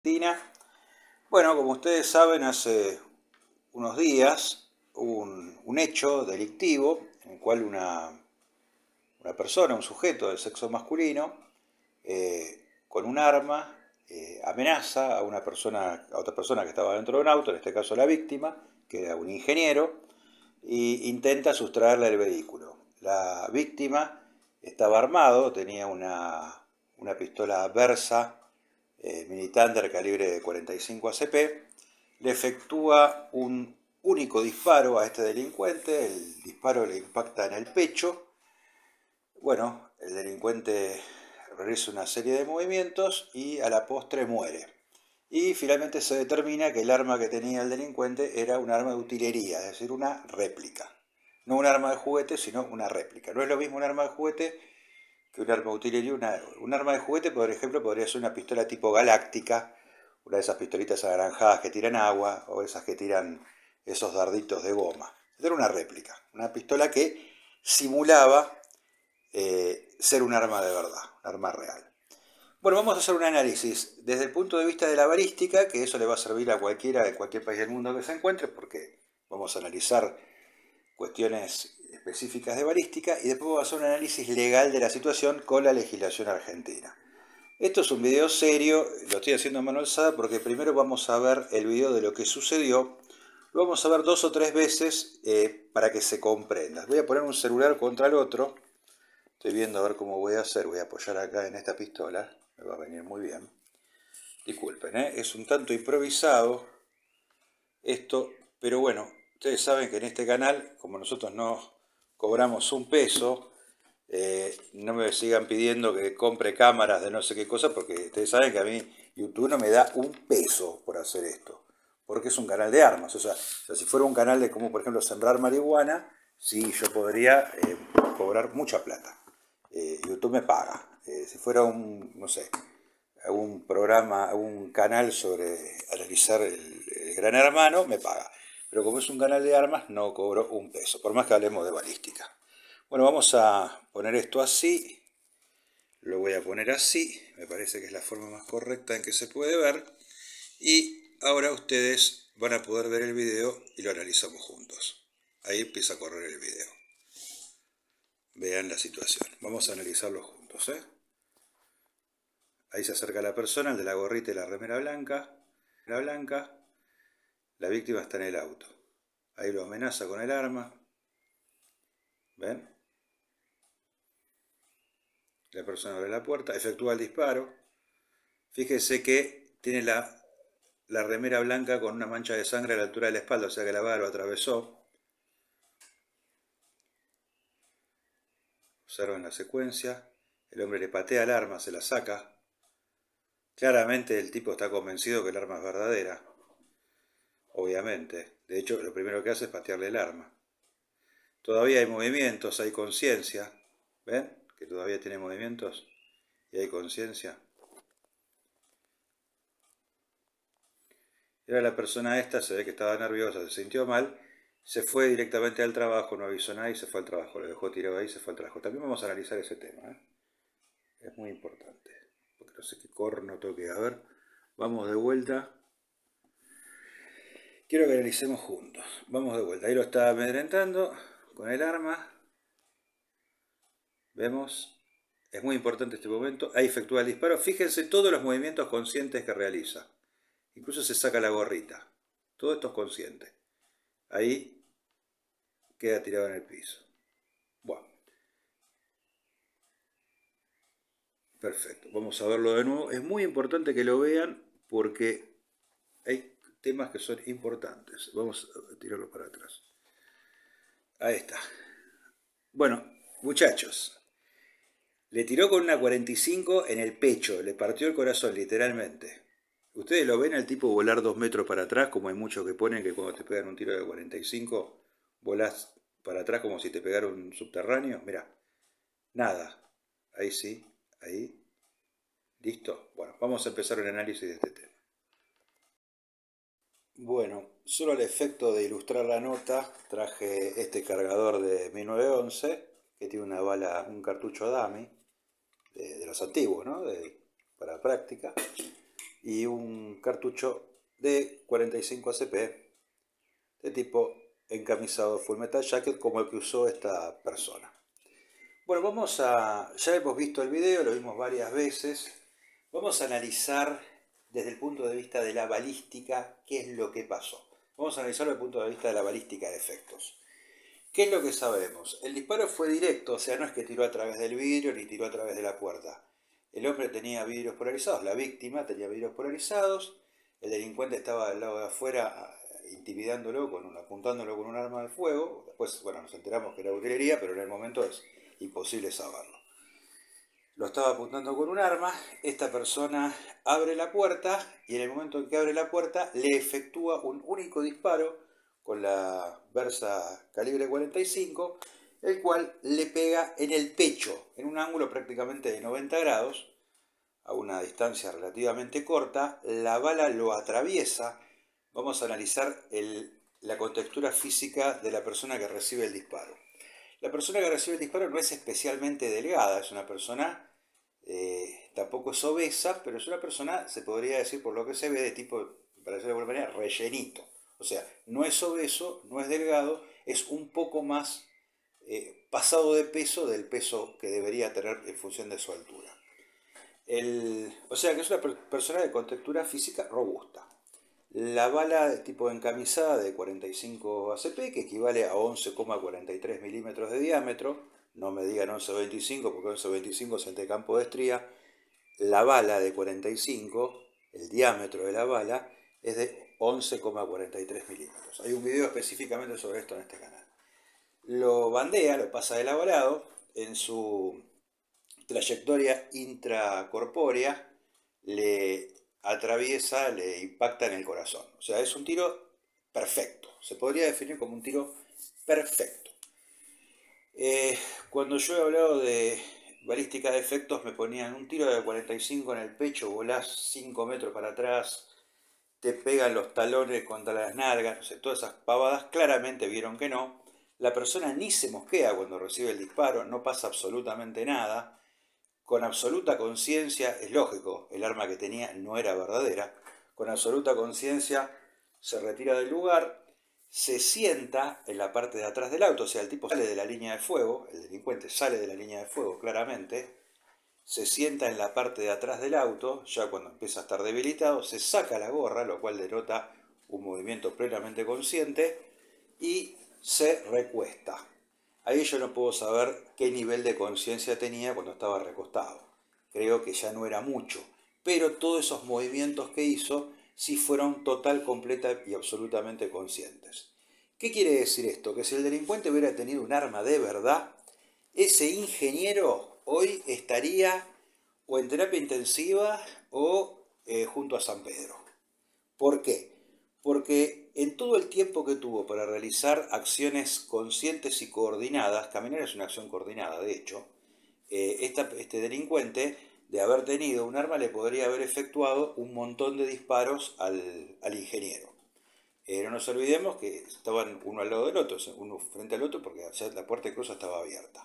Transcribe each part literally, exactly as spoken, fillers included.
Argentina. Bueno, como ustedes saben, hace unos días hubo un, un hecho delictivo en el cual una, una persona, un sujeto de sexo masculino, eh, con un arma, eh, amenaza a una persona, a otra persona que estaba dentro de un auto, en este caso la víctima, que era un ingeniero, e intenta sustraerle el vehículo. La víctima estaba armado, tenía una, una pistola Versa eh, Militander calibre cuarenta y cinco A C P, le efectúa un único disparo a este delincuente, el disparo le impacta en el pecho. Bueno, el delincuente realiza una serie de movimientos y a la postre muere. Y finalmente se determina que el arma que tenía el delincuente era un arma de utilería, es decir, una réplica. No un arma de juguete, sino una réplica. No es lo mismo un arma de juguete que un arma de utilería. Una, un arma de juguete, por ejemplo, podría ser una pistola tipo galáctica, una de esas pistolitas anaranjadas que tiran agua, o esas que tiran esos darditos de goma. Era una réplica, una pistola que simulaba eh, ser un arma de verdad, un arma real. Bueno, vamos a hacer un análisis desde el punto de vista de la balística, que eso le va a servir a cualquiera de cualquier país del mundo que se encuentre, porque vamos a analizar cuestiones específicas de balística y después vamos a hacer un análisis legal de la situación con la legislación argentina. Esto es un video serio, lo estoy haciendo a mano alzada porque primero vamos a ver el video de lo que sucedió, lo vamos a ver dos o tres veces eh, para que se comprenda. Voy a poner un celular contra el otro, estoy viendo a ver cómo voy a hacer, voy a apoyar acá en esta pistola, me va a venir muy bien. Disculpen, ¿eh? Es un tanto improvisado esto, pero bueno, ustedes saben que en este canal, como nosotros no cobramos un peso, eh, no me sigan pidiendo que compre cámaras de no sé qué cosa, porque ustedes saben que a mí YouTube no me da un peso por hacer esto, porque es un canal de armas. O sea, o sea si fuera un canal de como por ejemplo sembrar marihuana, sí, yo podría eh, cobrar mucha plata. Eh, YouTube me paga. Eh, si fuera un, no sé, algún programa, algún canal sobre analizar el, el Gran Hermano, me paga. Pero como es un canal de armas, no cobro un peso, por más que hablemos de balística. Bueno, vamos a poner esto así. Lo voy a poner así. Me parece que es la forma más correcta en que se puede ver. Y ahora ustedes van a poder ver el video y lo analizamos juntos. Ahí empieza a correr el video. Vean la situación. Vamos a analizarlo juntos, ¿eh? Ahí se acerca la persona, el de la gorrita y la remera blanca. La blanca. La víctima está en el auto. Ahí lo amenaza con el arma. ¿Ven? La persona abre la puerta, efectúa el disparo. Fíjese que tiene la, la remera blanca con una mancha de sangre a la altura de la espalda, o sea que la bala lo atravesó. Observen la secuencia. El hombre le patea el arma, se la saca. Claramente el tipo está convencido que el arma es verdadera. Obviamente. De hecho, lo primero que hace es patearle el arma. Todavía hay movimientos, hay conciencia. ¿Ven? Que todavía tiene movimientos y hay conciencia. Y ahora la persona esta se ve que estaba nerviosa, se sintió mal, se fue directamente al trabajo, no avisó nada y se fue al trabajo. Lo dejó tirado ahí y se fue al trabajo. También vamos a analizar ese tema, ¿eh? Es muy importante. Porque no sé qué corno toque. A ver, vamos de vuelta. Quiero que analicemos juntos. Vamos de vuelta. Ahí lo está amedrentando con el arma. Vemos. Es muy importante este momento. Ahí efectúa el disparo. Fíjense todos los movimientos conscientes que realiza. Incluso se saca la gorrita. Todo esto es consciente. Ahí queda tirado en el piso. Bueno. Perfecto. Vamos a verlo de nuevo. Es muy importante que lo vean porque hay temas que son importantes. Vamos a tirarlo para atrás. Ahí está. Bueno, muchachos. Le tiró con una cuarenta y cinco en el pecho. Le partió el corazón, literalmente. Ustedes lo ven al tipo volar dos metros para atrás, como hay muchos que ponen que cuando te pegan un tiro de cuarenta y cinco, volás para atrás como si te pegara un subterráneo. Mirá. Nada. Ahí sí. Ahí. ¿Listo? Bueno, vamos a empezar el análisis de este tema. Bueno, solo al efecto de ilustrar la nota, traje este cargador de mil novecientos once, que tiene una bala, un cartucho dummy, de, de los antiguos, ¿no? De, para práctica. y un cartucho de cuarenta y cinco A C P de tipo encamisado Full Metal Jacket como el que usó esta persona. Bueno, vamos a, ya hemos visto el video, lo vimos varias veces, vamos a analizar desde el punto de vista de la balística qué es lo que pasó. Vamos a analizarlo desde el punto de vista de la balística de efectos. ¿Qué es lo que sabemos? El disparo fue directo, o sea, no es que tiró a través del vidrio ni tiró a través de la puerta. El hombre tenía vidrios polarizados, la víctima tenía vidrios polarizados, el delincuente estaba del lado de afuera intimidándolo, con un, apuntándolo con un arma de fuego. Después, bueno, nos enteramos que era utilería, pero en el momento es imposible saberlo. Lo estaba apuntando con un arma, esta persona abre la puerta y en el momento en que abre la puerta le efectúa un único disparo con la Versa calibre cuarenta y cinco, el cual le pega en el pecho, en un ángulo prácticamente de noventa grados, a una distancia relativamente corta. La bala lo atraviesa. Vamos a analizar el, la contextura física de la persona que recibe el disparo. La persona que recibe el disparo no es especialmente delgada, es una persona, eh, tampoco es obesa, pero es una persona, se podría decir por lo que se ve, de tipo, para decirlo de alguna manera, rellenito. O sea, no es obeso, no es delgado, es un poco más eh, pasado de peso del peso que debería tener en función de su altura. El, o sea que es una persona de contextura física robusta. La bala de tipo encamisada de cuarenta y cinco A C P, que equivale a once coma cuarenta y tres milímetros de diámetro, no me digan once coma veinticinco porque once coma veinticinco es entre campo de estría. La bala de cuarenta y cinco, el diámetro de la bala, es de once coma cuarenta y tres milímetros. Hay un video específicamente sobre esto en este canal. Lo bandea, lo pasa de lado a lado, en su trayectoria intracorpórea le atraviesa, le impacta en el corazón. O sea, es un tiro perfecto. Se podría definir como un tiro perfecto. Eh, cuando yo he hablado de balística de efectos, me ponían un tiro de cuarenta y cinco en el pecho, volás cinco metros para atrás, te pegan los talones contra las nalgas, no sé, todas esas pavadas. Claramente vieron que no. La persona ni se mosquea cuando recibe el disparo, no pasa absolutamente nada. Con absoluta conciencia, es lógico, el arma que tenía no era verdadera, con absoluta conciencia se retira del lugar, se sienta en la parte de atrás del auto, o sea, el tipo sale de la línea de fuego, el delincuente sale de la línea de fuego claramente, se sienta en la parte de atrás del auto, ya cuando empieza a estar debilitado, se saca la gorra, lo cual denota un movimiento plenamente consciente, y se recuesta. Ahí yo no puedo saber qué nivel de conciencia tenía cuando estaba recostado. Creo que ya no era mucho, pero todos esos movimientos que hizo sí fueron total, completa y absolutamente conscientes. ¿Qué quiere decir esto? Que si el delincuente hubiera tenido un arma de verdad, ese ingeniero hoy estaría o en terapia intensiva o eh, junto a San Pedro. ¿Por qué? Porque en todo el tiempo que tuvo para realizar acciones conscientes y coordinadas, caminar es una acción coordinada, de hecho, eh, esta, este delincuente, de haber tenido un arma, le podría haber efectuado un montón de disparos al, al ingeniero. Eh, no nos olvidemos que estaban uno al lado del otro, uno frente al otro, porque la puerta de cruza estaba abierta.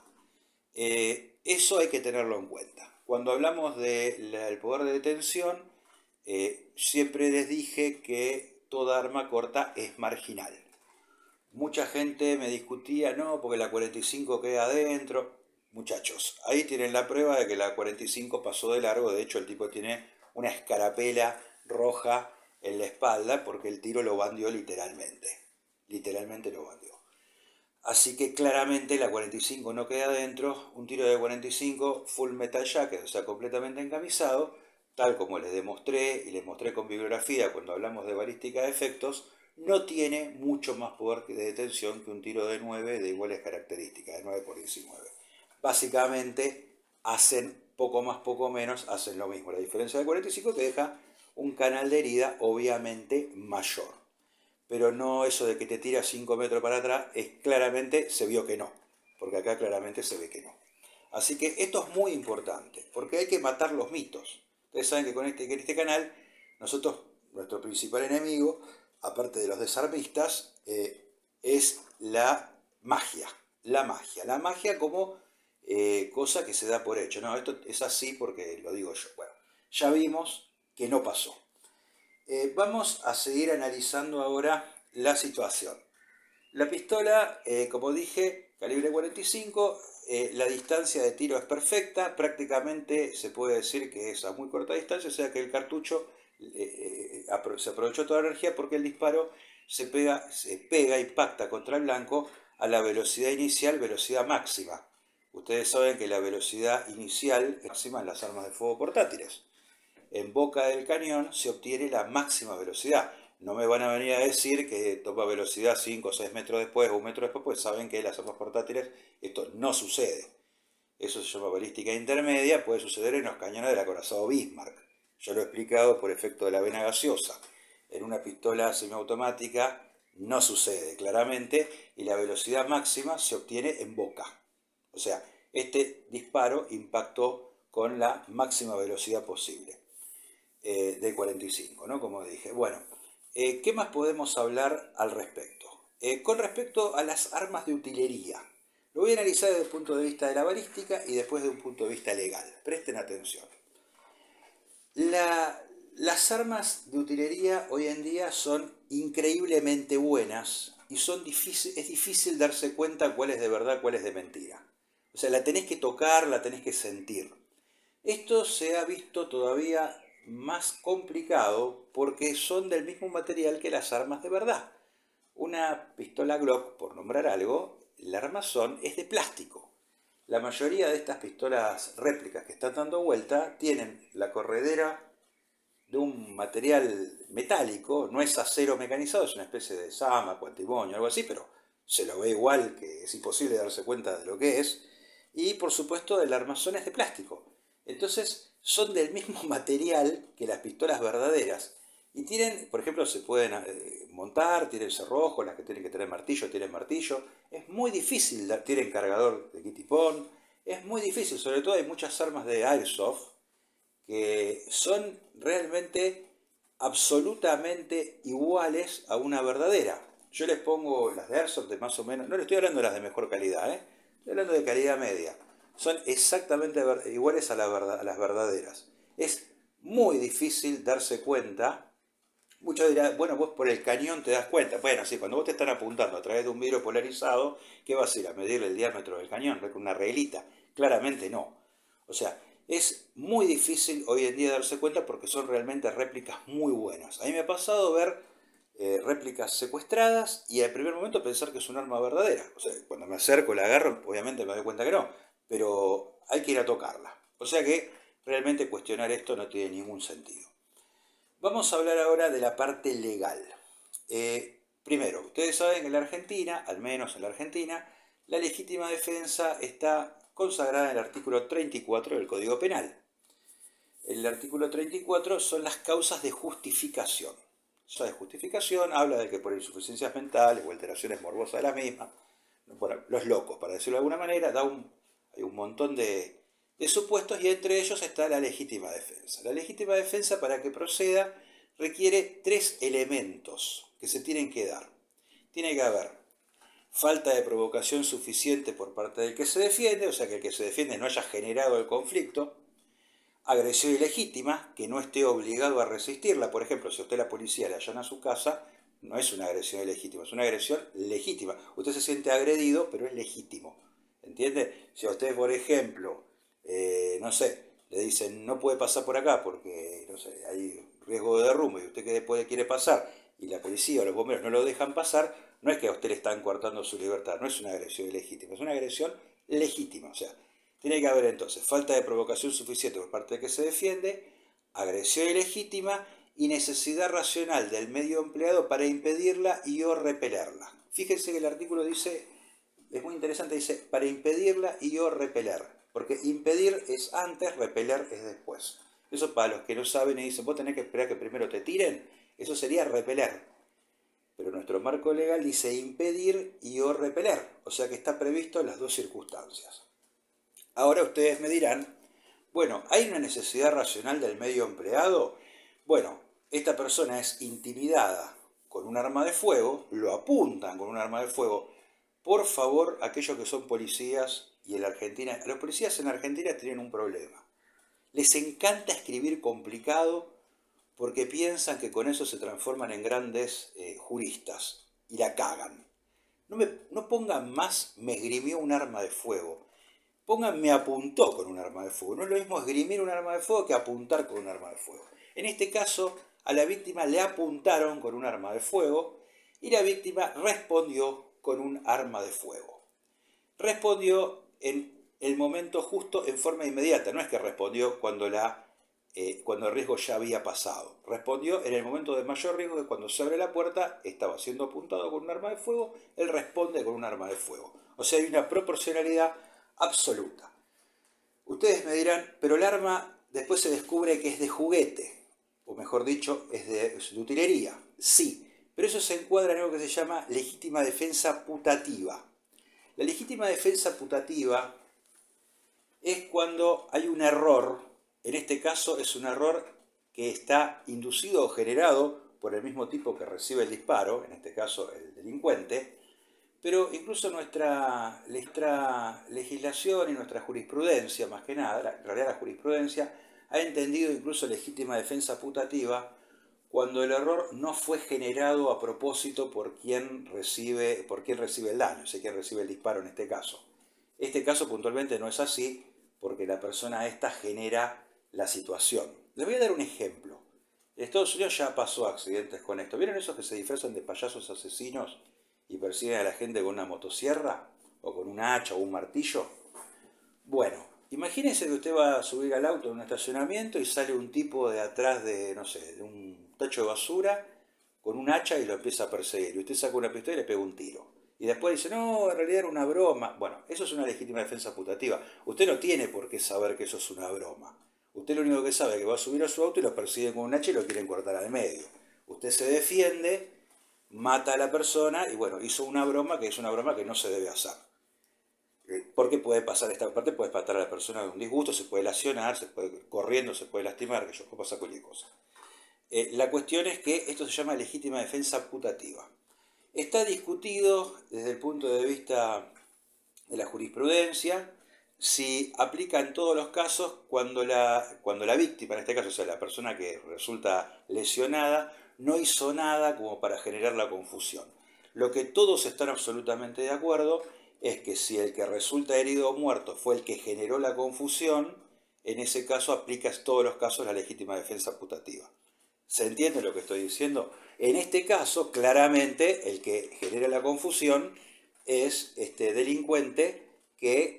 Eh, eso hay que tenerlo en cuenta. Cuando hablamos del poder de detención, eh, siempre les dije que toda arma corta es marginal. Mucha gente me discutía, no, porque la cuarenta y cinco queda adentro. Muchachos, ahí tienen la prueba de que la cuarenta y cinco pasó de largo. De hecho, el tipo tiene una escarapela roja en la espalda porque el tiro lo bandió literalmente. Literalmente lo bandió. Así que claramente la cuarenta y cinco no queda adentro. Un tiro de cuarenta y cinco Full Metal Jacket, o sea, completamente encamisado, tal como les demostré y les mostré con bibliografía cuando hablamos de balística de efectos, no tiene mucho más poder de detención que un tiro de nueve de iguales características, de nueve por diecinueve. Básicamente hacen poco más, poco menos, hacen lo mismo. La diferencia del cuarenta y cinco que deja un canal de herida obviamente mayor. Pero no eso de que te tira cinco metros para atrás, es claramente, se vio que no, porque acá claramente se ve que no. Así que esto es muy importante, porque hay que matar los mitos. Ustedes saben que con este, en este canal, nosotros, nuestro principal enemigo, aparte de los desarmistas, eh, es la magia. La magia. La magia como eh, cosa que se da por hecho. No, esto es así porque lo digo yo. Bueno, ya vimos que no pasó. Eh, vamos a seguir analizando ahora la situación. La pistola, eh, como dije, calibre cuarenta y cinco, eh, la distancia de tiro es perfecta, prácticamente se puede decir que es a muy corta distancia, o sea que el cartucho eh, eh, se aprovechó toda la energía porque el disparo se pega, se pega, impacta contra el blanco a la velocidad inicial, velocidad máxima. Ustedes saben que la velocidad inicial es máxima en las armas de fuego portátiles. En boca del cañón se obtiene la máxima velocidad. No me van a venir a decir que toma velocidad cinco o seis metros después o un metro después, pues saben que en las armas portátiles esto no sucede. Eso se llama balística intermedia, puede suceder en los cañones del acorazado Bismarck. Yo lo he explicado por efecto de la vena gaseosa. En una pistola semiautomática no sucede claramente y la velocidad máxima se obtiene en boca. O sea, este disparo impactó con la máxima velocidad posible. Eh, de cuarenta y cinco, ¿no? Como dije. Bueno, eh, ¿qué más podemos hablar al respecto? Eh, con respecto a las armas de utilería, lo voy a analizar desde el punto de vista de la balística y después de un punto de vista legal. Presten atención. La, las armas de utilería hoy en día son increíblemente buenas y son difícil, es difícil darse cuenta cuál es de verdad, cuál es de mentira. O sea, la tenés que tocar, la tenés que sentir. Esto se ha visto todavía más complicado porque son del mismo material que las armas de verdad. Una pistola Glock, por nombrar algo, el armazón es de plástico. La mayoría de estas pistolas réplicas que están dando vuelta tienen la corredera de un material metálico, no es acero mecanizado, es una especie de sámaco, antimonio, algo así, pero se lo ve igual, que es imposible darse cuenta de lo que es. Y por supuesto el armazón es de plástico. Entonces son del mismo material que las pistolas verdaderas. Y tienen, por ejemplo, se pueden eh, montar, tienen cerrojo, las que tienen que tener martillo, tienen martillo. Es muy difícil, tienen cargador de kitipón. Es muy difícil, sobre todo hay muchas armas de airsoft que son realmente absolutamente iguales a una verdadera. Yo les pongo las de airsoft de más o menos, no les estoy hablando de las de mejor calidad, ¿eh? Estoy hablando de calidad media. Son exactamente iguales a, la verdad, a las verdaderas. Es muy difícil darse cuenta. Muchos dirán, bueno, vos por el cañón te das cuenta. Bueno, sí, cuando vos te están apuntando a través de un vidrio polarizado, ¿qué vas a ir a medir el diámetro del cañón? ¿Con una reglita? Claramente no. O sea, es muy difícil hoy en día darse cuenta porque son realmente réplicas muy buenas. A mí me ha pasado ver eh, réplicas secuestradas y al primer momento pensar que es un arma verdadera. O sea, cuando me acerco, la agarro, obviamente me doy cuenta que no, pero hay que ir a tocarla. O sea que realmente cuestionar esto no tiene ningún sentido. Vamos a hablar ahora de la parte legal. Eh, primero, ustedes saben que en la Argentina, al menos en la Argentina, la legítima defensa está consagrada en el artículo treinta y cuatro del Código Penal. El artículo treinta y cuatro son las causas de justificación. Esa de justificación habla de que por insuficiencias mentales o alteraciones morbosas de la misma, bueno, los locos, para decirlo de alguna manera, da un, hay un montón de, de supuestos y entre ellos está la legítima defensa. La legítima defensa, para que proceda, requiere tres elementos que se tienen que dar. Tiene que haber falta de provocación suficiente por parte del que se defiende, o sea que el que se defiende no haya generado el conflicto. Agresión ilegítima, que no esté obligado a resistirla. Por ejemplo, si a usted la policía le allana a su casa, no es una agresión ilegítima, es una agresión legítima. Usted se siente agredido, pero es legítimo. ¿Entiende? Si a usted, por ejemplo, eh, no sé, le dicen no puede pasar por acá porque, no sé, hay riesgo de derrumbe y usted que después quiere pasar y la policía o los bomberos no lo dejan pasar, no es que a usted le están coartando su libertad, no es una agresión ilegítima, es una agresión legítima. O sea, tiene que haber entonces falta de provocación suficiente por parte del que se defiende, agresión ilegítima y necesidad racional del medio empleado para impedirla y o repelerla. Fíjense que el artículo dice, es muy interesante, dice para impedirla y o repeler, porque impedir es antes, repeler es después. Eso para los que no saben y dicen, vos tenés que esperar que primero te tiren, eso sería repeler. Pero nuestro marco legal dice impedir y o repeler, o sea que está previsto en las dos circunstancias. Ahora ustedes me dirán, bueno, ¿hay una necesidad racional del medio empleado? Bueno, esta persona es intimidada con un arma de fuego, lo apuntan con un arma de fuego. Por favor, aquellos que son policías y en la Argentina, los policías en la Argentina tienen un problema. Les encanta escribir complicado porque piensan que con eso se transforman en grandes eh, juristas y la cagan. No, me, no pongan más me esgrimió un arma de fuego. Pongan me apuntó con un arma de fuego. No es lo mismo esgrimir un arma de fuego que apuntar con un arma de fuego. En este caso, a la víctima le apuntaron con un arma de fuego y la víctima respondió con un arma de fuego. Respondió en el momento justo en forma inmediata. No es que respondió cuando la Eh, cuando el riesgo ya había pasado. Respondió en el momento de mayor riesgo, que cuando se abre la puerta estaba siendo apuntado con un arma de fuego, él responde con un arma de fuego. O sea, hay una proporcionalidad absoluta. Ustedes me dirán, pero el arma después se descubre que es de juguete, o mejor dicho, es de, es de utilería. Sí, pero eso se encuadra en algo que se llama legítima defensa putativa. La legítima defensa putativa es cuando hay un error. En este caso es un error que está inducido o generado por el mismo tipo que recibe el disparo, en este caso el delincuente, pero incluso nuestra, nuestra legislación y nuestra jurisprudencia, más que nada, en realidad la jurisprudencia, ha entendido incluso legítima defensa putativa cuando el error no fue generado a propósito por quien recibe, por quien recibe el daño, o sea, quien recibe el disparo en este caso. Este caso puntualmente no es así porque la persona esta genera la situación. Les voy a dar un ejemplo. En Estados Unidos ya pasó accidentes con esto. ¿Vieron esos que se disfrazan de payasos asesinos y persiguen a la gente con una motosierra? ¿O con un hacha o un martillo? Bueno, imagínense que usted va a subir al auto en un estacionamiento y sale un tipo de atrás de, no sé, de un tacho de basura con un hacha y lo empieza a perseguir. Y usted saca una pistola y le pega un tiro. Y después dice, no, en realidad era una broma. Bueno, eso es una legítima defensa putativa. Usted no tiene por qué saber que eso es una broma. Usted lo único que sabe es que va a subir a su auto y lo persiguen con un hacha y lo quieren cortar al medio. Usted se defiende, mata a la persona y bueno, hizo una broma que es una broma que no se debe hacer. Porque puede pasar esta parte, puede matar a la persona de un disgusto, se puede lesionar, se puede corriendo, se puede lastimar, que yo puede pasar cualquier cosa. Eh, la cuestión es que esto se llama legítima defensa putativa. Está discutido desde el punto de vista de la jurisprudencia si aplica en todos los casos cuando la, cuando la víctima, en este caso, o sea, la persona que resulta lesionada, no hizo nada como para generar la confusión. Lo que todos están absolutamente de acuerdo es que si el que resulta herido o muerto fue el que generó la confusión, en ese caso aplica en todos los casos la legítima defensa putativa. ¿Se entiende lo que estoy diciendo? En este caso, claramente, el que genera la confusión es este delincuente que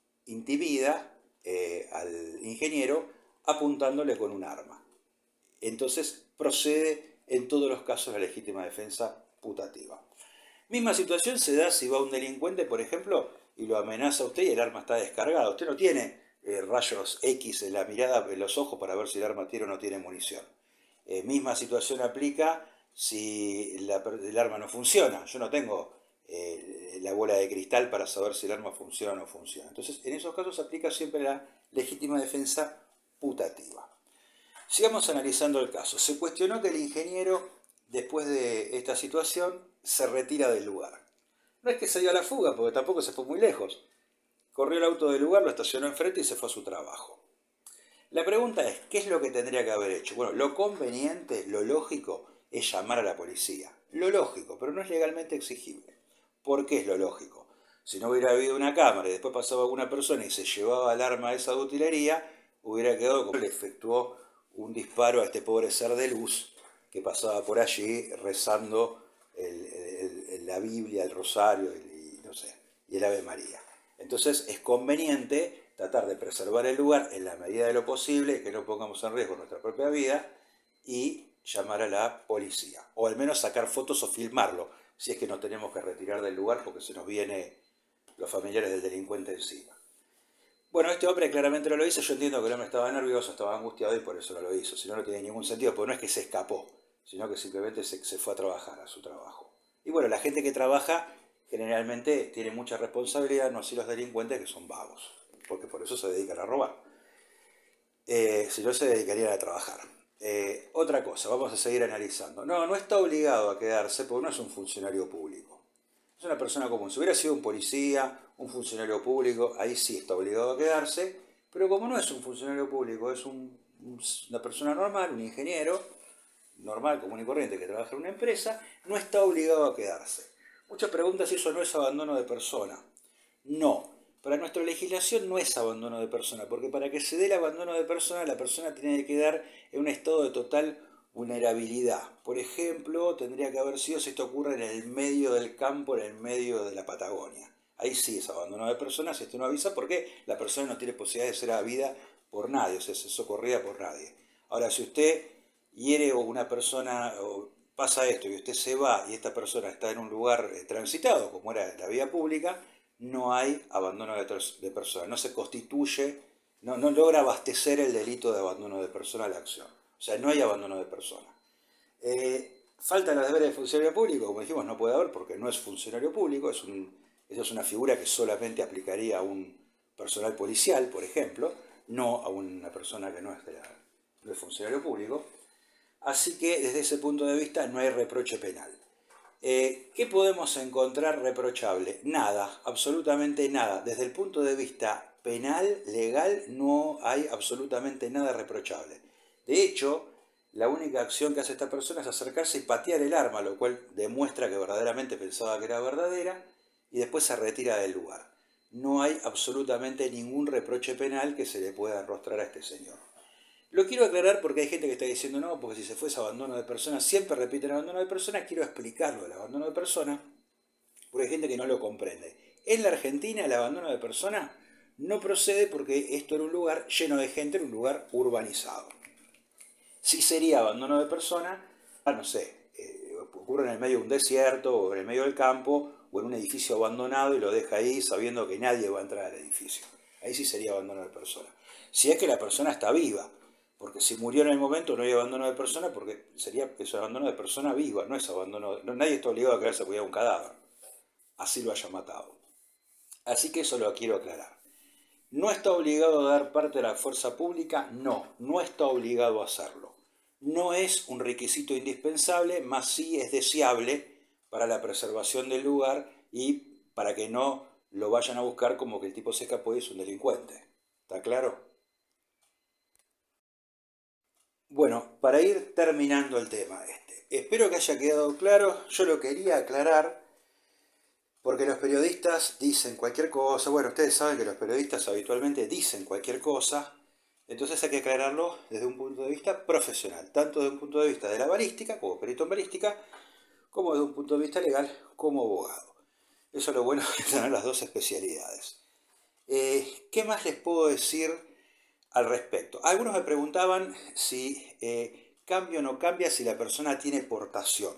intimida eh, al ingeniero apuntándole con un arma. Entonces procede en todos los casos la legítima defensa putativa. Misma situación se da si va un delincuente, por ejemplo, y lo amenaza a usted y el arma está descargada. Usted no tiene eh, rayos X en la mirada, en los ojos para ver si el arma tiene o no tiene munición. Eh, misma situación aplica si la, el arma no funciona. Yo no tengo eh, la bola de cristal para saber si el arma funciona o no funciona. Entonces, en esos casos se aplica siempre la legítima defensa putativa. Sigamos analizando el caso. Se cuestionó que el ingeniero, después de esta situación, se retira del lugar. No es que se dio a la fuga, porque tampoco se fue muy lejos. Corrió el auto del lugar, lo estacionó enfrente y se fue a su trabajo. La pregunta es, ¿qué es lo que tendría que haber hecho? Bueno, lo conveniente, lo lógico, es llamar a la policía. Lo lógico, pero no es legalmente exigible. ¿Por qué es lo lógico? Si no hubiera habido una cámara y después pasaba alguna persona y se llevaba el arma esa de utilería, hubiera quedado como le efectuó un disparo a este pobre ser de luz que pasaba por allí rezando el, el, el, la Biblia, el rosario y, no sé, y el Ave María. Entonces es conveniente tratar de preservar el lugar en la medida de lo posible, que no pongamos en riesgo nuestra propia vida, y llamar a la policía. O al menos sacar fotos o filmarlo, si es que nos tenemos que retirar del lugar porque se nos viene los familiares del delincuente encima. Bueno, este hombre claramente no lo hizo. Yo entiendo que el hombre estaba nervioso, estaba angustiado y por eso no lo hizo. Si no, no tiene ningún sentido, porque no es que se escapó, sino que simplemente se, se fue a trabajar, a su trabajo. Y bueno, la gente que trabaja generalmente tiene mucha responsabilidad, no así los delincuentes que son vagos, porque por eso se dedican a robar. Eh, si no, se dedicarían a trabajar. Eh, otra cosa, vamos a seguir analizando. No, no está obligado a quedarse porque no es un funcionario público. Es una persona común. Si hubiera sido un policía, un funcionario público, ahí sí está obligado a quedarse. Pero como no es un funcionario público, es un, una persona normal, un ingeniero, normal, común y corriente, que trabaja en una empresa, no está obligado a quedarse. Muchas preguntas si eso no es abandono de persona. No. Para nuestra legislación no es abandono de persona, porque para que se dé el abandono de persona, la persona tiene que quedar en un estado de total vulnerabilidad. Por ejemplo, tendría que haber sido si esto ocurre en el medio del campo, en el medio de la Patagonia. Ahí sí es abandono de persona, si esto no avisa, porque la persona no tiene posibilidad de ser habida por nadie, o sea, es socorrida por nadie. Ahora, si usted hiere o una persona, o pasa esto y usted se va y esta persona está en un lugar transitado, como era la vía pública, no hay abandono de, de persona, no se constituye, no, no logra abastecer el delito de abandono de persona a la acción. O sea, no hay abandono de persona. Eh, falta los deberes de funcionario público, como dijimos, no puede haber porque no es funcionario público, es un, esa es una figura que solamente aplicaría a un personal policial, por ejemplo, no a una persona que no es, de la, no es funcionario público. Así que desde ese punto de vista no hay reproche penal. Eh, ¿Qué podemos encontrar reprochable? Nada, absolutamente nada. Desde el punto de vista penal, legal, no hay absolutamente nada reprochable. De hecho, la única acción que hace esta persona es acercarse y patear el arma, lo cual demuestra que verdaderamente pensaba que era verdadera, y después se retira del lugar. No hay absolutamente ningún reproche penal que se le pueda arrostrar a este señor. Lo quiero aclarar porque hay gente que está diciendo no, porque si se fuese abandono de persona, siempre repiten abandono de persona. Quiero explicarlo el abandono de persona, porque hay gente que no lo comprende. En la Argentina el abandono de persona no procede porque esto era un lugar lleno de gente, era un lugar urbanizado. Si sería abandono de persona, no sé, eh, ocurre en el medio de un desierto o en el medio del campo o en un edificio abandonado y lo deja ahí sabiendo que nadie va a entrar al edificio. Ahí sí sería abandono de persona. Si es que la persona está viva. Porque si murió en el momento no hay abandono de persona, porque sería eso, abandono de persona viva, no es abandono, no, nadie está obligado a quedarse a cuidar un cadáver, así lo haya matado. Así que eso lo quiero aclarar. ¿No está obligado a dar parte de la fuerza pública? No, no está obligado a hacerlo. No es un requisito indispensable, más sí es deseable para la preservación del lugar y para que no lo vayan a buscar como que el tipo se escapó y es un delincuente. ¿Está claro? Bueno, para ir terminando el tema este, espero que haya quedado claro. Yo lo quería aclarar porque los periodistas dicen cualquier cosa. Bueno, ustedes saben que los periodistas habitualmente dicen cualquier cosa, entonces hay que aclararlo desde un punto de vista profesional, tanto desde un punto de vista de la balística, como perito en balística, como desde un punto de vista legal, como abogado. Eso es lo bueno de tener las dos especialidades. Eh, ¿Qué más les puedo decir al respecto? Algunos me preguntaban si eh, cambia o no cambia si la persona tiene portación.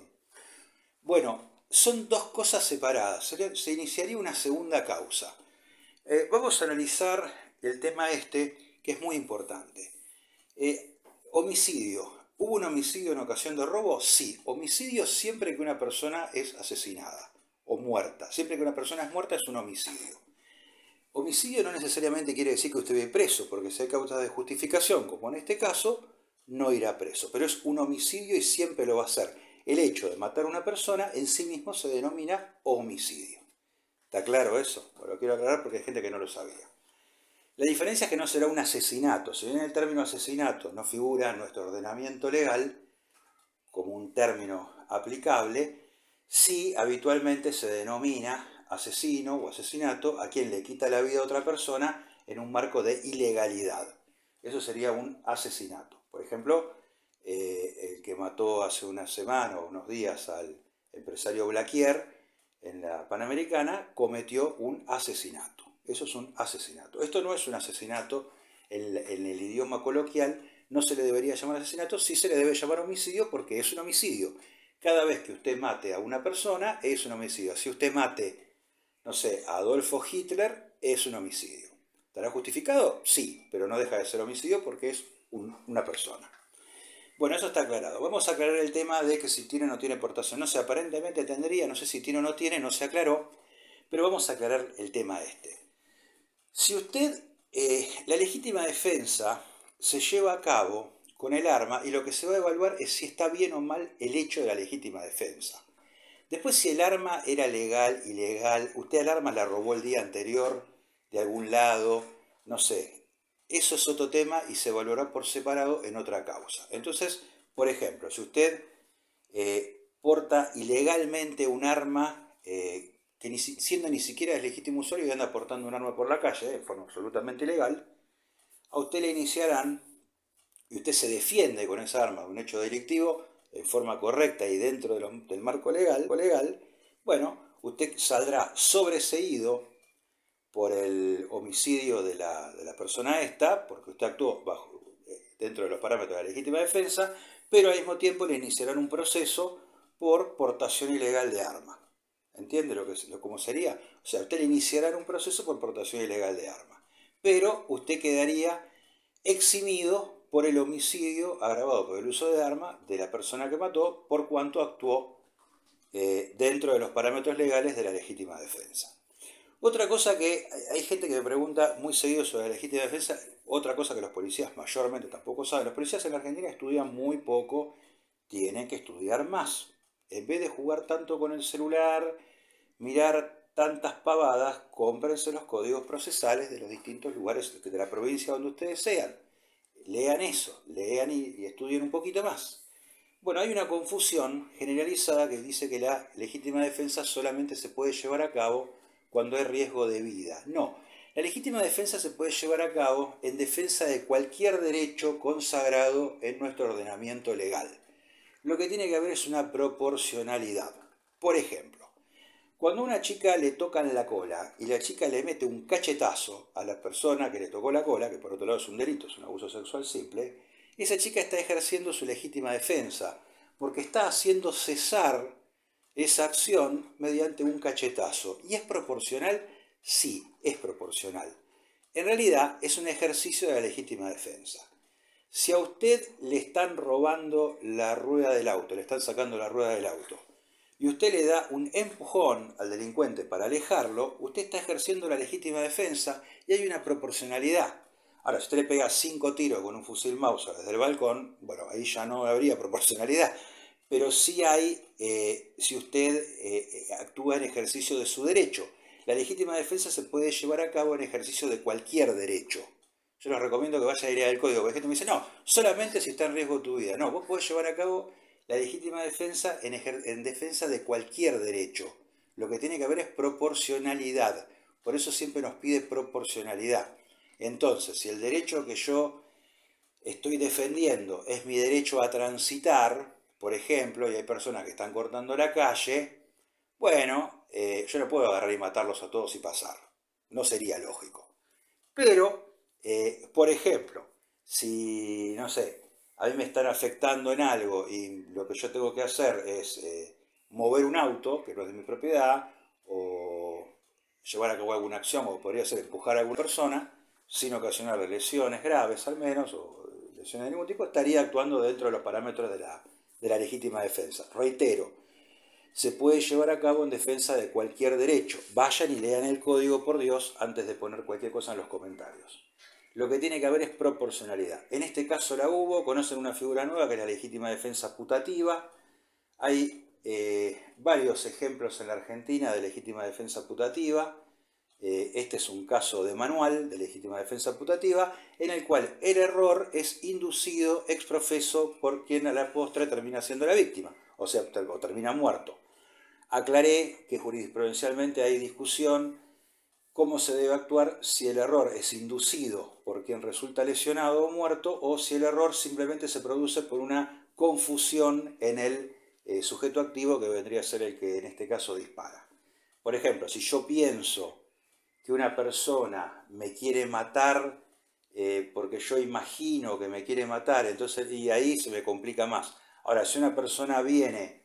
Bueno, son dos cosas separadas. Se, se iniciaría una segunda causa. Eh, vamos a analizar el tema este, que es muy importante. Eh, homicidio. ¿Hubo un homicidio en ocasión de robo? Sí. Homicidio siempre que una persona es asesinada o muerta. Siempre que una persona es muerta es un homicidio. Homicidio no necesariamente quiere decir que usted va preso, porque si hay causas de justificación, como en este caso, no irá preso. Pero es un homicidio y siempre lo va a ser. El hecho de matar a una persona en sí mismo se denomina homicidio. ¿Está claro eso? Bueno, lo quiero aclarar porque hay gente que no lo sabía. La diferencia es que no será un asesinato. Si bien el término asesinato no figura en nuestro ordenamiento legal como un término aplicable, sí habitualmente se denomina asesino o asesinato a quien le quita la vida a otra persona en un marco de ilegalidad. Eso sería un asesinato. Por ejemplo, eh, el que mató hace una semana o unos días al empresario Blaquier en la Panamericana cometió un asesinato. Eso es un asesinato. Esto no es un asesinato en, en el idioma coloquial, no se le debería llamar asesinato, sí se le debe llamar homicidio porque es un homicidio. Cada vez que usted mate a una persona es un homicidio. Si usted mate, no sé, a Adolfo Hitler, es un homicidio. ¿Estará justificado? Sí, pero no deja de ser homicidio porque es un, una persona. Bueno, eso está aclarado. Vamos a aclarar el tema de que si tiene o no tiene portación. No sé, aparentemente tendría, no sé si tiene o no tiene, no se aclaró, pero vamos a aclarar el tema este. Si usted, eh, la legítima defensa se lleva a cabo con el arma y lo que se va a evaluar es si está bien o mal el hecho de la legítima defensa. Después, si el arma era legal, ilegal, usted el arma la robó el día anterior de algún lado, no sé, eso es otro tema y se evaluará por separado en otra causa. Entonces, Por ejemplo, si usted eh, porta ilegalmente un arma, eh, que ni, siendo ni siquiera es legítimo usuario y anda portando un arma por la calle, eh, de forma absolutamente ilegal, a usted le iniciarán, y usted se defiende con esa arma de un hecho delictivo en forma correcta y dentro de lo, del marco legal, legal, bueno, usted saldrá sobreseído por el homicidio de la, de la persona esta, porque usted actuó bajo, dentro de los parámetros de la legítima defensa, pero al mismo tiempo le iniciarán un proceso por portación ilegal de arma. ¿Entiende lo que, lo, cómo sería? O sea, usted le iniciará un proceso por portación ilegal de arma, pero usted quedaría eximido por el homicidio agravado por el uso de arma de la persona que mató, por cuanto actuó eh, dentro de los parámetros legales de la legítima defensa. Otra cosa que hay gente que me pregunta muy seguido sobre la legítima defensa, otra cosa que los policías mayormente tampoco saben. Los policías en la Argentina estudian muy poco, tienen que estudiar más. En vez de jugar tanto con el celular, mirar tantas pavadas, cómprense los códigos procesales de los distintos lugares de la provincia donde ustedes sean. Lean eso, lean y, y estudien un poquito más. Bueno, hay una confusión generalizada que dice que la legítima defensa solamente se puede llevar a cabo cuando hay riesgo de vida. No, la legítima defensa se puede llevar a cabo en defensa de cualquier derecho consagrado en nuestro ordenamiento legal. Lo que tiene que haber es una proporcionalidad. Por ejemplo, cuando a una chica le tocan la cola y la chica le mete un cachetazo a la persona que le tocó la cola, que por otro lado es un delito, es un abuso sexual simple, esa chica está ejerciendo su legítima defensa, porque está haciendo cesar esa acción mediante un cachetazo. ¿Y es proporcional? Sí, es proporcional. En realidad es un ejercicio de la legítima defensa. Si a usted le están robando la rueda del auto, le están sacando la rueda del auto, y usted le da un empujón al delincuente para alejarlo, usted está ejerciendo la legítima defensa y hay una proporcionalidad. Ahora, si usted le pega cinco tiros con un fusil Mauser desde el balcón, bueno, ahí ya no habría proporcionalidad. Pero sí hay, eh, si usted eh, actúa en ejercicio de su derecho. La legítima defensa se puede llevar a cabo en ejercicio de cualquier derecho. Yo les recomiendo que vaya a ir al código, porque la gente me dice, no, solamente si está en riesgo tu vida. No, vos podés llevar a cabo la legítima defensa en, en defensa de cualquier derecho. Lo que tiene que haber es proporcionalidad. Por eso siempre nos pide proporcionalidad. Entonces, si el derecho que yo estoy defendiendo es mi derecho a transitar, por ejemplo, y hay personas que están cortando la calle, bueno, eh, yo no puedo agarrar y matarlos a todos y pasar. No sería lógico. Pero, eh, por ejemplo, si, no sé, a mí me están afectando en algo y lo que yo tengo que hacer es eh, mover un auto, que no es de mi propiedad, o llevar a cabo alguna acción, o podría ser empujar a alguna persona, sin ocasionarle lesiones graves al menos, o lesiones de ningún tipo, estaría actuando dentro de los parámetros de la, de la legítima defensa. Reitero, se puede llevar a cabo en defensa de cualquier derecho. Vayan y lean el código, por Dios, antes de poner cualquier cosa en los comentarios. Lo que tiene que haber es proporcionalidad. En este caso la hubo, conocen una figura nueva que es la legítima defensa putativa. Hay eh, varios ejemplos en la Argentina de legítima defensa putativa. Eh, este es un caso de manual de legítima defensa putativa en el cual el error es inducido ex professo por quien a la postre termina siendo la víctima, o sea, o termina muerto. Aclaré que jurisprudencialmente hay discusión cómo se debe actuar si el error es inducido por quien resulta lesionado o muerto o si el error simplemente se produce por una confusión en el eh, sujeto activo que vendría a ser el que en este caso dispara. Por ejemplo, si yo pienso que una persona me quiere matar eh, porque yo imagino que me quiere matar, entonces y ahí se me complica más. Ahora, si una persona viene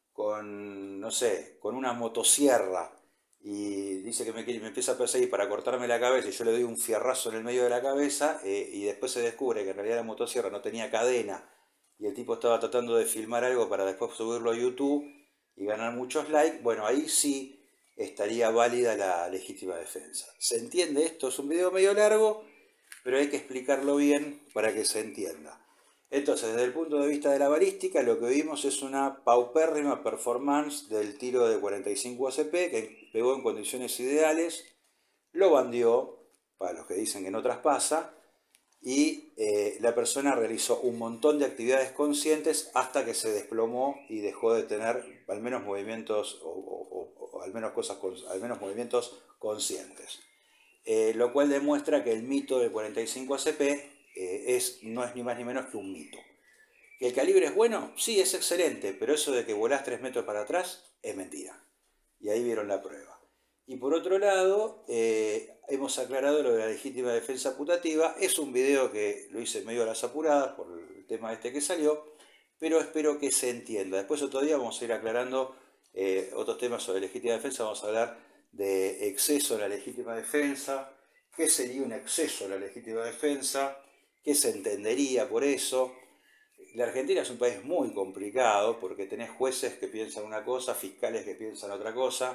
con, no sé, con una motosierra y dice que me, quiere, me empieza a perseguir para cortarme la cabeza y yo le doy un fierrazo en el medio de la cabeza eh, y después se descubre que en realidad la motosierra no tenía cadena y el tipo estaba tratando de filmar algo para después subirlo a YouTube y ganar muchos likes, bueno, ahí sí estaría válida la legítima defensa. ¿Se entiende esto? Es un video medio largo, pero hay que explicarlo bien para que se entienda. Entonces, desde el punto de vista de la balística, lo que vimos es una paupérrima performance del tiro de cuarenta y cinco A C P que pegó en condiciones ideales, lo bandió, para los que dicen que no traspasa, y eh, la persona realizó un montón de actividades conscientes hasta que se desplomó y dejó de tener al menos movimientos o, o, o al menos cosas al menos movimientos conscientes, eh, lo cual demuestra que el mito del cuarenta y cinco A C P eh, es, no es ni más ni menos que un mito. ¿Que el calibre es bueno? Sí, es excelente, pero eso de que volás tres metros para atrás es mentira. Y ahí vieron la prueba. Y por otro lado, eh, hemos aclarado lo de la legítima defensa putativa. Es un video que lo hice medio a las apuradas por el tema este que salió, pero espero que se entienda. Después otro día vamos a ir aclarando eh, otros temas sobre legítima defensa. Vamos a hablar de exceso a la legítima defensa, qué sería un exceso a la legítima defensa, qué se entendería por eso. La Argentina es un país muy complicado porque tenés jueces que piensan una cosa, fiscales que piensan otra cosa.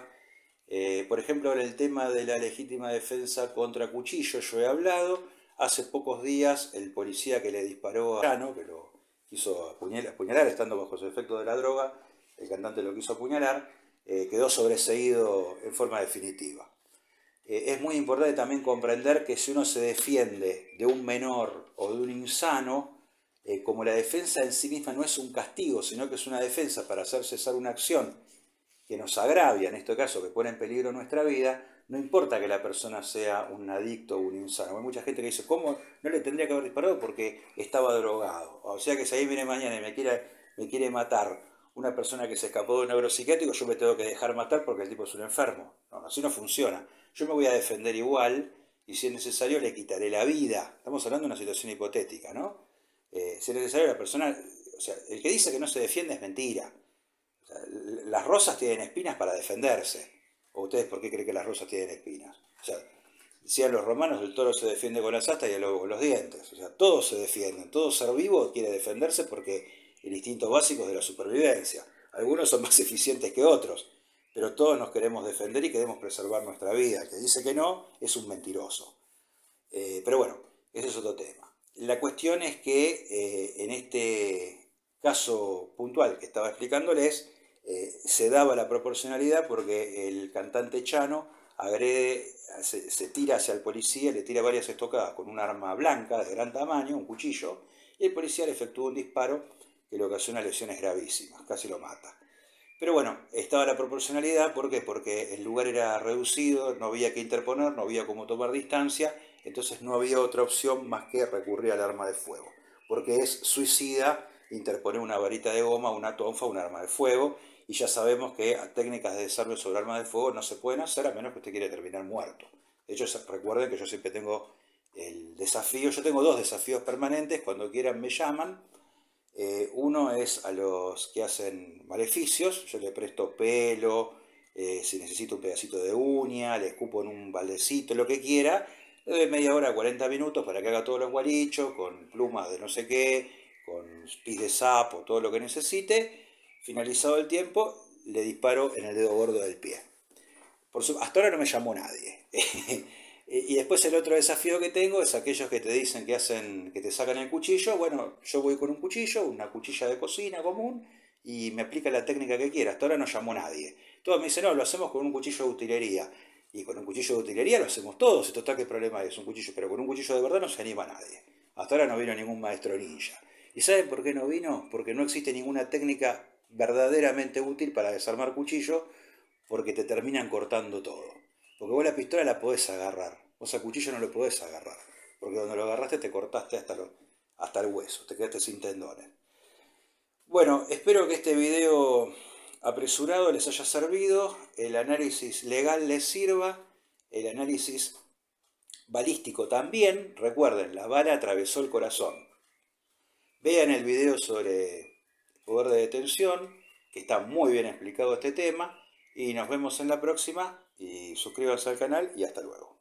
Eh, por ejemplo, en el tema de la legítima defensa contra cuchillo, yo he hablado. Hace pocos días el policía que le disparó a Chano, que lo quiso apuñalar, apuñalar estando bajo su efecto de la droga, el cantante lo quiso apuñalar, eh, quedó sobreseído en forma definitiva. Eh, es muy importante también comprender que si uno se defiende de un menor o de un insano, eh, como la defensa en sí misma no es un castigo, sino que es una defensa para hacer cesar una acción que nos agravia, en este caso, que pone en peligro nuestra vida, no importa que la persona sea un adicto o un insano. Hay mucha gente que dice, ¿cómo no le tendría que haber disparado? Porque estaba drogado. O sea que si ahí viene mañana y me quiere, me quiere matar una persona que se escapó de un neuropsiquiátrico, yo me tengo que dejar matar porque el tipo es un enfermo. No, así no funciona. Yo me voy a defender igual y si es necesario le quitaré la vida. Estamos hablando de una situación hipotética, ¿no? Eh, si es necesario la persona, o sea, el que dice que no se defiende es mentira. O sea, las rosas tienen espinas para defenderse. ¿O ustedes por qué creen que las rosas tienen espinas? O sea, decían los romanos, el toro se defiende con las astas y el lobo con los dientes. O sea, todos se defienden. Todo ser vivo quiere defenderse porque el instinto básico es de la supervivencia. Algunos son más eficientes que otros, pero todos nos queremos defender y queremos preservar nuestra vida. El que dice que no es un mentiroso. Eh, pero bueno, ese es otro tema. La cuestión es que eh, en este caso puntual que estaba explicándoles, eh, se daba la proporcionalidad porque el cantante Chano agrede, se, se tira hacia el policía, le tira varias estocadas con un arma blanca de gran tamaño, un cuchillo, y el policía le efectúa un disparo que le ocasiona lesiones gravísimas, casi lo mata. Pero bueno, estaba la proporcionalidad, ¿por qué? Porque el lugar era reducido, no había que interponer, no había cómo tomar distancia, entonces no había otra opción más que recurrir al arma de fuego, porque es suicida interponer una varita de goma, una tonfa, un arma de fuego, y ya sabemos que técnicas de desarme sobre arma de fuego no se pueden hacer a menos que usted quiera terminar muerto. De hecho, recuerden que yo siempre tengo el desafío, yo tengo dos desafíos permanentes, cuando quieran me llaman. Eh, uno es a los que hacen maleficios, yo le presto pelo, eh, si necesito un pedacito de uña, le escupo en un baldecito, lo que quiera, le doy media hora, cuarenta minutos para que haga todos los guarichos, con plumas de no sé qué, con pis de sapo, todo lo que necesite. Finalizado el tiempo, le disparo en el dedo gordo del pie. Por su... Hasta ahora no me llamó nadie. Y después el otro desafío que tengo es aquellos que te dicen que hacen, que te sacan el cuchillo. Bueno, yo voy con un cuchillo, una cuchilla de cocina común, y me aplica la técnica que quiera. Hasta ahora no llamó nadie. Todos me dicen, no, lo hacemos con un cuchillo de utilería. Y con un cuchillo de utilería lo hacemos todos. Esto está, ¿qué problema es? Un cuchillo, pero con un cuchillo de verdad no se anima nadie. Hasta ahora no vino ningún maestro ninja. ¿Y saben por qué no vino? Porque no existe ninguna técnica verdaderamente útil para desarmar cuchillo, porque te terminan cortando todo. Porque vos la pistola la podés agarrar, vos al cuchillo no lo podés agarrar, porque cuando lo agarraste te cortaste hasta, lo, hasta el hueso, te quedaste sin tendones. Bueno, espero que este video apresurado les haya servido, el análisis legal les sirva, el análisis balístico también. Recuerden, la bala atravesó el corazón. Vean el video sobre poder de detención, que está muy bien explicado este tema, y nos vemos en la próxima. Y suscríbanse al canal y hasta luego.